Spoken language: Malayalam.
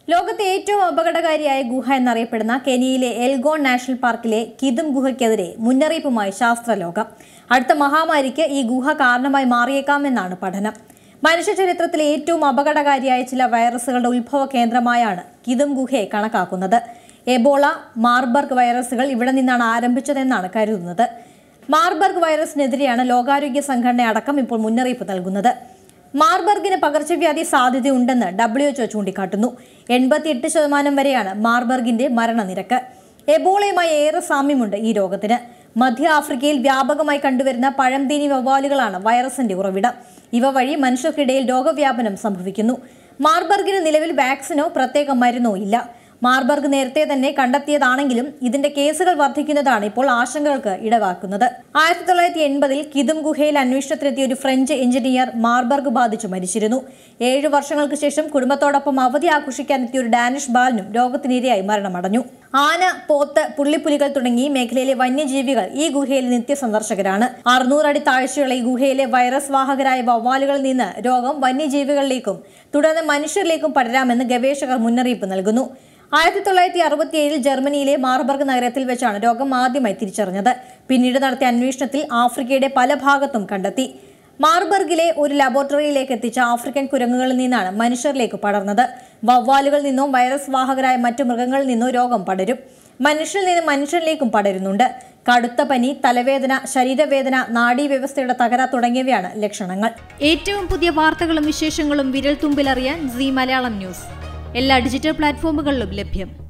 ലോകത്തെ ഏറ്റവും അപകടകാരിയായ ഗുഹ എന്നറിയപ്പെടുന്ന കെനിയയിലെ എൽഗോൺ നാഷണൽ പാർക്കിലെ കിതും ഗുഹയ്ക്കെതിരെ മുന്നറിയിപ്പുമായി ശാസ്ത്രലോകം. അടുത്ത മഹാമാരിക്ക് ഈ ഗുഹ കാരണമായി മാറിയേക്കാമെന്നാണ് പഠനം. മനുഷ്യ ചരിത്രത്തിലെ ഏറ്റവും അപകടകാരിയായ ചില വൈറസുകളുടെ ഉത്ഭവ കേന്ദ്രമായാണ് കിതും ഗുഹയെ കണക്കാക്കുന്നത്. എബോള, മാർബർഗ് വൈറസുകൾ ഇവിടെ നിന്നാണ് ആരംഭിച്ചതെന്നാണ് കരുതുന്നത്. മാർബർഗ് വൈറസിനെതിരെയാണ് ലോകാരോഗ്യ സംഘടന അടക്കം ഇപ്പോൾ മുന്നറിയിപ്പ് നൽകുന്നത്. മാർബർഗിന് പകർച്ചവ്യാധി സാധ്യതയുണ്ടെന്ന് WHO ചൂണ്ടിക്കാട്ടുന്നു. 88% വരെയാണ് മാർബർഗിന്റെ മരണനിരക്ക്. എബോളയുമായി ഏറെ സാമ്യമുണ്ട് ഈ രോഗത്തിന്. മധ്യ ആഫ്രിക്കയിൽ വ്യാപകമായി കണ്ടുവരുന്ന പഴംതീനി വവ്വാലുകളാണ് വൈറസിന്റെ ഉറവിടം. ഇവ വഴി മനുഷ്യർക്കിടയിൽ രോഗവ്യാപനം സംഭവിക്കുന്നു. മാർബർഗിന് നിലവിൽ വാക്സിനോ പ്രത്യേക മരുന്നോ ഇല്ല. മാർബർഗ് നേരത്തെ തന്നെ കണ്ടെത്തിയതാണെങ്കിലും ഇതിന്റെ കേസുകൾ വർദ്ധിക്കുന്നതാണ് ഇപ്പോൾ ആശങ്കകൾക്ക് ഇടവാക്കുന്നത്. 1980-ൽ കിതും ഗുഹയിൽ അന്വേഷണത്തിനെത്തിയ ഒരു ഫ്രഞ്ച് എഞ്ചിനീയർ മാർബർഗ് ബാധിച്ചു മരിച്ചിരുന്നു. 7 വർഷങ്ങൾക്ക് ശേഷം കുടുംബത്തോടൊപ്പം അവധി ആഘോഷിക്കാനെത്തിയ ഒരു ഡാനിഷ് ബാലനും രോഗത്തിനിരയായി മരണമടഞ്ഞു. ആന, പോത്ത്, പുള്ളിപ്പുലികൾ തുടങ്ങി മേഖലയിലെ വന്യജീവികൾ ഈ ഗുഹയിൽ നിത്യസന്ദർശകരാണ്. 600 അടി താഴ്ചയുള്ള ഈ ഗുഹയിലെ വൈറസ് വാഹകരായ വവ്വാലുകളിൽ നിന്ന് രോഗം വന്യജീവികളിലേക്കും തുടർന്ന് മനുഷ്യരിലേക്കും പടരാമെന്ന് ഗവേഷകർ മുന്നറിയിപ്പ് നൽകുന്നു. 1967-ൽ ജർമ്മനിയിലെ മാർബർഗ് നഗരത്തിൽ വെച്ചാണ് രോഗം ആദ്യമായി തിരിച്ചറിഞ്ഞത്. പിന്നീട് നടത്തിയ അന്വേഷണത്തിൽ ആഫ്രിക്കയുടെ പല ഭാഗത്തും കണ്ടെത്തി. മാർബർഗിലെ ഒരു ലബോറട്ടറിയിലേക്ക് എത്തിച്ച ആഫ്രിക്കൻ കുരങ്ങുകളിൽ നിന്നാണ് മനുഷ്യരിലേക്ക് പടർന്നത്. വവ്വാലുകളിൽ നിന്നോ വൈറസ് വാഹകരായ മറ്റു മൃഗങ്ങളിൽ നിന്നോ രോഗം പടരും. മനുഷ്യരിൽ നിന്ന് മനുഷ്യരിലേക്കും പടരുന്നുണ്ട്. കടുത്ത പനി, തലവേദന, ശരീരവേദന, നാഡീവ്യവസ്ഥയുടെ തകരാർ തുടങ്ങിയവയാണ് ലക്ഷണങ്ങൾ. ഏറ്റവും പുതിയ വാർത്തകളും വിശേഷങ്ങളും വിരൽ തുമ്പിലറിയാൻ സീ മലയാളം ന്യൂസ് എല്ലാ ഡിജിറ്റൽ പ്ലാറ്റ്ഫോമുകളിലും ലഭ്യം.